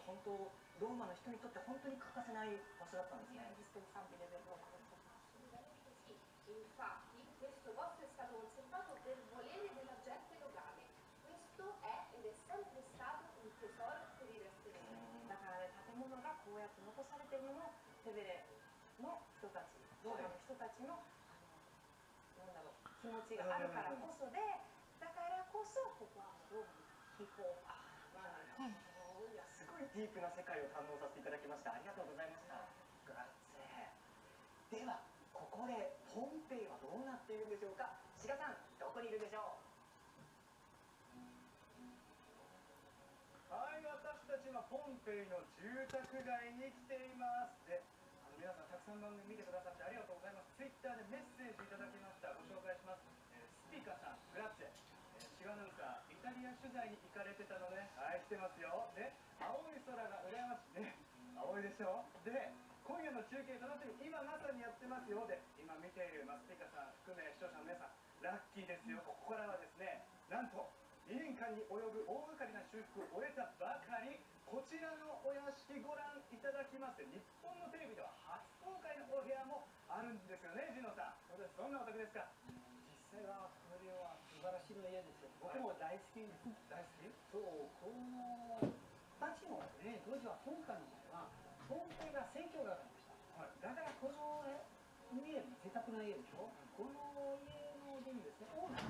本当ローマの人にとって本当に欠かせない場所だったんですね。 Infatti, questo posto è stato conservato per volere della gente locale. Questo è ed è sempre stato un tesoro per i restauratori. だからね、建物がこうやって残されているのもテベレの人たち、ローマの人たちの、なんだろう、気持ちがあるからこそで、だからこそここはローマの気候。 いや、すごいディープな世界を堪能させていただきました。ありがとうございました。グラッツェ。ではここでポンペイはどうなっているんでしょうか。志賀さん、どこにいるでしょう。はい、私たちはポンペイの住宅街に来ています。で、皆さんたくさん番組見てくださってありがとうございます。ツイッターでメッセージいただきました。ご紹介します。スピカさん、グラッツェ。志賀アナウンサー、イタリア取材に行かれてたのね。はい、来てますよ。で、青い空が羨ましいね。青いでしょ。で、今夜の中継楽しみ、今まさにやってますよ。で、今見ているスピカさん含め視聴者の皆さん、ラッキーですよ。ここからはですね、なんと2年間に及ぶ大掛かりな修復を終えたばかり、こちらのお屋敷ご覧いただきます。日本のテレビでは初公開のお部屋もあるんですよね、ジノさん。そうです。どんなお宅ですか？ 実際はこれは素晴らしいの家ですよ。僕も大好きです。 大好き？ そう、この町のね、当時は本館の前はポンペイが選挙があるんでした。はい、だからこの家、贅沢な家でしょ。この家の家にですね、オーナー